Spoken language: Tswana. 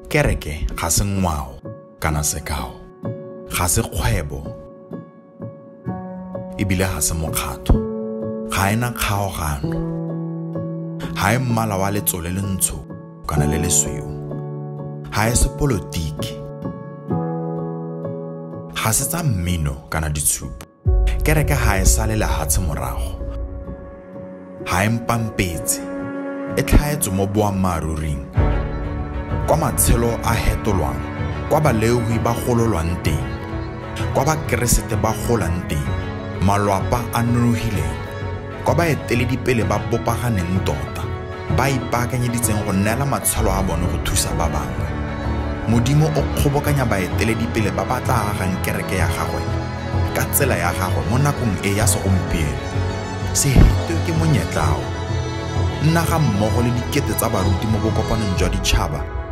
Kereke ga se ngwao kana sekao, ga se kgwebo, ebile ga se mokgato, ga ena kgaogano, ga e mmala wa letsole le ntsho kana le lesweu, ga e se polotiki, ga se tsa mmino kana ditshupo. Kereke ga e sale lehatshe morago, ga e mpampetse, e tlhaetswe mo boammaruring, kwa matshelo a hetolwang, kwa baleuhi ba gololwang teng, kwa bakeresete ba golang teng, malwapa a nonogileng, kwa baeteledipele ba bopaganeng tota, ba ipaakanyeditseng go neela matshwalo a bone go thusa ba bangwe. Modimo o kgobokanya baeteledipele ba ba tla agang kereke ya gagwe ka tsela ya gagwe mo nakong e ya segompieno. Se hetwe ke monyetlao, nna ga mmogo le dikete tsa baruti mo bokopanong jwa ditšhaba